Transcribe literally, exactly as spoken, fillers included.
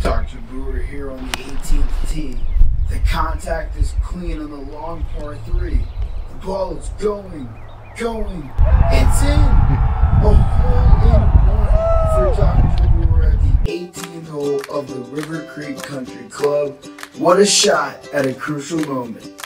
Doctor Brewer here on the eighteenth tee. The contact is clean on the long par three. The ball is going, going. It's in! A hole in one for Doctor Brewer at the eighteenth hole of the River Creek Country Club. What a shot at a crucial moment.